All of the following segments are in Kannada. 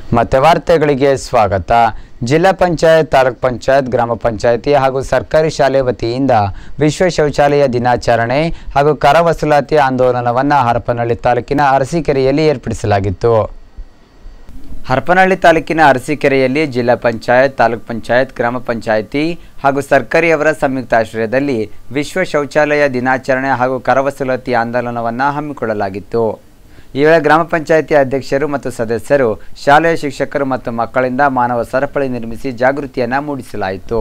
ಮತ್ತೆ ವಾರ್ತೆಗಳಿಗೆ ಸ್ವಾಗತ. ಜಿಲ್ಲಾ ಪಂಚಾಯತ್, ತಾಲೂಕ್ ಪಂಚಾಯತ್, ಗ್ರಾಮ ಪಂಚಾಯಿತಿ ಹಾಗೂ ಸರ್ಕಾರಿ ಶಾಲೆ ವತಿಯಿಂದ ವಿಶ್ವ ಶೌಚಾಲಯ ದಿನಾಚರಣೆ ಹಾಗೂ ಕರ ವಸೂಲಾತಿ ಆಂದೋಲನವನ್ನು ಹರಪನಹಳ್ಳಿ ತಾಲೂಕಿನ ಅರಸೀಕೆರೆಯಲ್ಲಿ ಏರ್ಪಡಿಸಲಾಗಿತ್ತು. ಹರಪನಹಳ್ಳಿ ತಾಲೂಕಿನ ಅರಸೀಕೆರೆಯಲ್ಲಿ ಜಿಲ್ಲಾ ಪಂಚಾಯತ್, ತಾಲೂಕ್ ಪಂಚಾಯತ್, ಗ್ರಾಮ ಪಂಚಾಯಿತಿ ಹಾಗೂ ಸರ್ಕಾರಿಯವರ ಸಂಯುಕ್ತಾಶ್ರಯದಲ್ಲಿ ವಿಶ್ವ ಶೌಚಾಲಯ ದಿನಾಚರಣೆ ಹಾಗೂ ಕರ ವಸೂಲಾತಿ ಆಂದೋಲನವನ್ನು ಹಮ್ಮಿಕೊಳ್ಳಲಾಗಿತ್ತು. ಈ ವೇಳೆ ಗ್ರಾಮ ಪಂಚಾಯಿತಿ ಅಧ್ಯಕ್ಷರು ಮತ್ತು ಸದಸ್ಯರು, ಶಾಲೆಯ ಶಿಕ್ಷಕರು ಮತ್ತು ಮಕ್ಕಳಿಂದ ಮಾನವ ಸರಪಳಿ ನಿರ್ಮಿಸಿ ಜಾಗೃತಿಯನ್ನು ಮೂಡಿಸಲಾಯಿತು.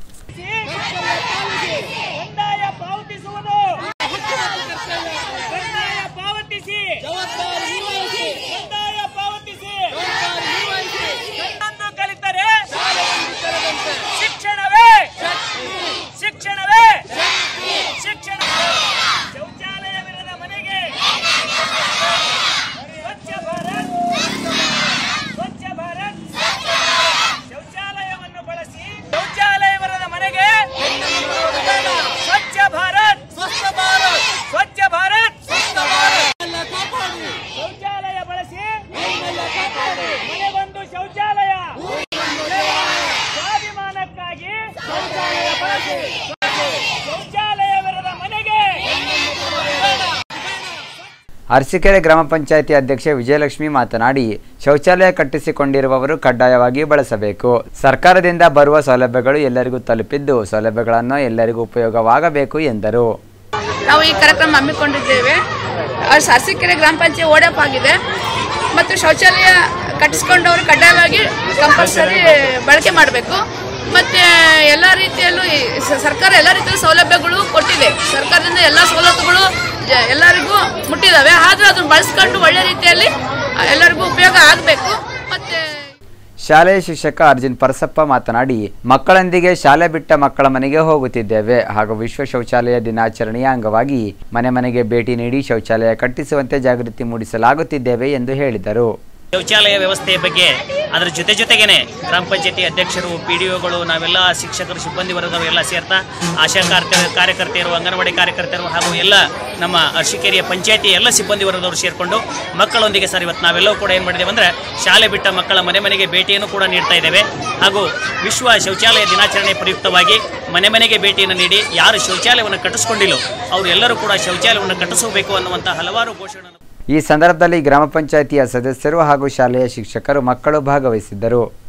ಅರಸೀಕೆರೆ ಗ್ರಾಮ ಪಂಚಾಯಿತಿ ಅಧ್ಯಕ್ಷೆ ವಿಜಯಲಕ್ಷ್ಮಿ ಮಾತನಾಡಿ, ಶೌಚಾಲಯ ಕಟ್ಟಿಸಿಕೊಂಡಿರುವವರು ಕಡ್ಡಾಯವಾಗಿ ಬಳಸಬೇಕು. ಸರ್ಕಾರದಿಂದ ಬರುವ ಸೌಲಭ್ಯಗಳು ಎಲ್ಲರಿಗೂ ತಲುಪಿದ್ದು, ಸೌಲಭ್ಯಗಳನ್ನು ಎಲ್ಲರಿಗೂ ಉಪಯೋಗವಾಗಬೇಕು ಎಂದರು. ನಾವು ಈ ಕಾರ್ಯಕ್ರಮ ಹಮ್ಮಿಕೊಂಡಿದ್ದೇವೆ. ಅರಸೀಕೆರೆ ಗ್ರಾಮ ಪಂಚಾಯತ್ ಓಡಪ್ ಆಗಿದೆ ಮತ್ತು ಶೌಚಾಲಯ ಕಟ್ಟಿಸಿಕೊಂಡವರು ಕಡ್ಡಾಯವಾಗಿ ಕಂಪಲ್ಸರಿ ಬಳಕೆ ಮಾಡಬೇಕು. ಮತ್ತೆ ಎಲ್ಲ ರೀತಿಯಲ್ಲೂ ಸರ್ಕಾರ ಎಲ್ಲ ರೀತಿಯ ಸೌಲಭ್ಯಗಳು ಕೊಟ್ಟಿದೆ. ಸರ್ಕಾರದಿಂದ ಎಲ್ಲ ಸವಲತ್ತುಗಳು ಎಲ್ಲರಿಗೂ ಮುಟ್ಟಿದಾವೆ. ಆದ್ರೆ ಅದನ್ನು ಬಳಸ್ಕೊಂಡು ಒಳ್ಳೆ ರೀತಿಯಲ್ಲಿ ಎಲ್ಲರಿಗೂ ಉಪಯೋಗ ಆಗಬೇಕು. ಮತ್ತೆ ಶಾಲೆಯ ಶಿಕ್ಷಕ ಅರ್ಜುನ್ ಪರಸಪ್ಪ ಮಾತನಾಡಿ, ಮಕ್ಕಳೊಂದಿಗೆ ಶಾಲೆ ಬಿಟ್ಟ ಮಕ್ಕಳ ಮನೆಗೆ ಹೋಗುತ್ತಿದ್ದೇವೆ ಹಾಗೂ ವಿಶ್ವ ಶೌಚಾಲಯ ದಿನಾಚರಣೆಯ ಅಂಗವಾಗಿ ಮನೆ ಮನೆಗೆ ಭೇಟಿ ನೀಡಿ ಶೌಚಾಲಯ ಕಟ್ಟಿಸುವಂತೆ ಜಾಗೃತಿ ಮೂಡಿಸಲಾಗುತ್ತಿದ್ದೇವೆ ಎಂದು ಹೇಳಿದರು. ಶೌಚಾಲಯ ವ್ಯವಸ್ಥೆಯ ಬಗ್ಗೆ ಅದರ ಜೊತೆಗೇನೆ ಗ್ರಾಮ ಪಂಚಾಯತಿ ಅಧ್ಯಕ್ಷರು, PDOಗಳು, ನಾವೆಲ್ಲ ಶಿಕ್ಷಕರು, ಸಿಬ್ಬಂದಿ ವರ್ಗದವರೆಲ್ಲ ಸೇರ್ತಾ ಆಶಾ ಕಾರ್ಯಕರ್ತೆಯರು, ಅಂಗನವಾಡಿ ಕಾರ್ಯಕರ್ತರು ಹಾಗೂ ಎಲ್ಲ ನಮ್ಮ ಅರಸೀಕೆರೆಯ ಪಂಚಾಯತಿ ಎಲ್ಲ ಸಿಬ್ಬಂದಿ ವರ್ಗದವರು ಸೇರಿಕೊಂಡು ಮಕ್ಕಳೊಂದಿಗೆ ಸರ್ ಇವತ್ತು ನಾವೆಲ್ಲವೂ ಕೂಡ ಏನು ಮಾಡಿದ್ದೇವೆ ಅಂದರೆ ಶಾಲೆ ಬಿಟ್ಟ ಮಕ್ಕಳ ಮನೆ ಮನೆಗೆ ಭೇಟಿಯನ್ನು ಕೂಡ ನೀಡ್ತಾ ಇದ್ದೇವೆ. ಹಾಗೂ ವಿಶ್ವ ಶೌಚಾಲಯ ದಿನಾಚರಣೆ ಪ್ರಯುಕ್ತವಾಗಿ ಮನೆ ಮನೆಗೆ ಭೇಟಿಯನ್ನು ನೀಡಿ ಯಾರು ಶೌಚಾಲಯವನ್ನು ಕಟ್ಟಿಸ್ಕೊಂಡಿಲ್ಲೋ ಅವರೆಲ್ಲರೂ ಕೂಡ ಶೌಚಾಲಯವನ್ನು ಕಟ್ಟಿಸಬೇಕು ಅನ್ನುವಂಥ ಹಲವಾರು ಘೋಷಣೆಗಳನ್ನು ಈ ಸಂದರ್ಭದಲ್ಲಿ ಗ್ರಾಮ ಪಂಚಾಯಿತಿಯ ಸದಸ್ಯರು ಹಾಗೂ ಶಾಲೆಯ ಶಿಕ್ಷಕರು, ಮಕ್ಕಳು ಭಾಗವಹಿಸಿದ್ದರು.